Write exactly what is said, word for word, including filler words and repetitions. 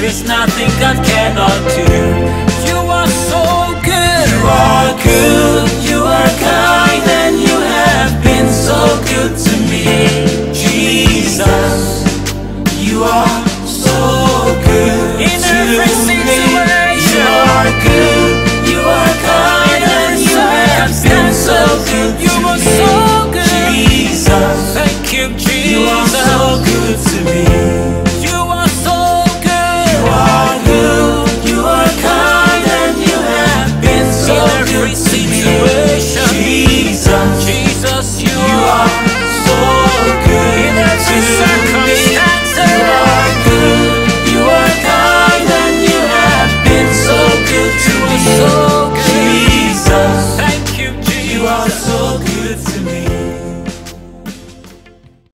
is nothing God cannot do. You are so good. You are good, you are kind, and you have been so good to me. Jesus, you are so good In to every me. situation. You are good, you are kind, and you have been so good to You are me. so good. Jesus, Thank you, Jesus. you are so good to me. You are so good. You are good, you are kind, and you have been so In every good